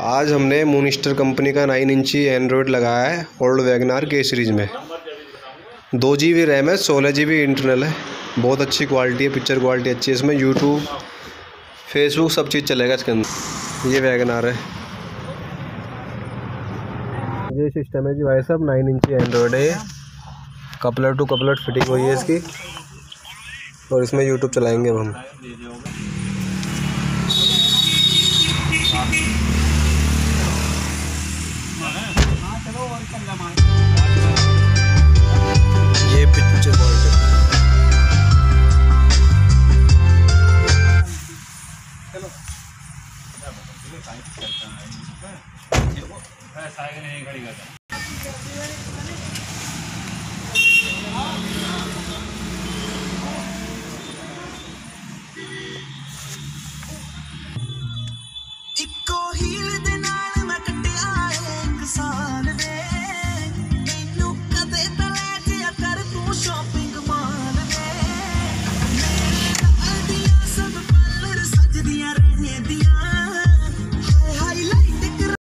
आज हमने मूनस्टर कंपनी का 9 इंची एंड्रॉयड लगाया है ओल्ड वैगनार के सीरीज़ में। 2 GB रैम है, 16 GB इंटरनल है। बहुत अच्छी क्वालिटी है, पिक्चर क्वालिटी अच्छी है इसमें। यूट्यूब, फेसबुक सब चीज़ चलेगा इसके अंदर। ये वैगनार है, ये सिस्टम है जी भाई साहब। 9 इंची एंड्रॉयड है, कपलर टू कपलर फिटिंग हुई है इसकी, और इसमें यूट्यूब चलाएंगे अब हम। ये पिक्चर क्वालिटी